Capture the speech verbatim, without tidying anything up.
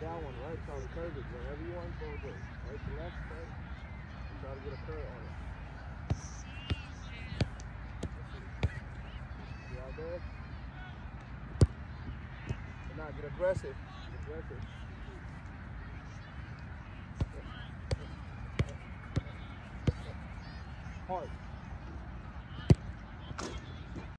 that one, right? Try to curve it. Whenever you want, go good. Right to left, right? And try to get a curve on it. You out there? And now get aggressive. Get aggressive. Hard.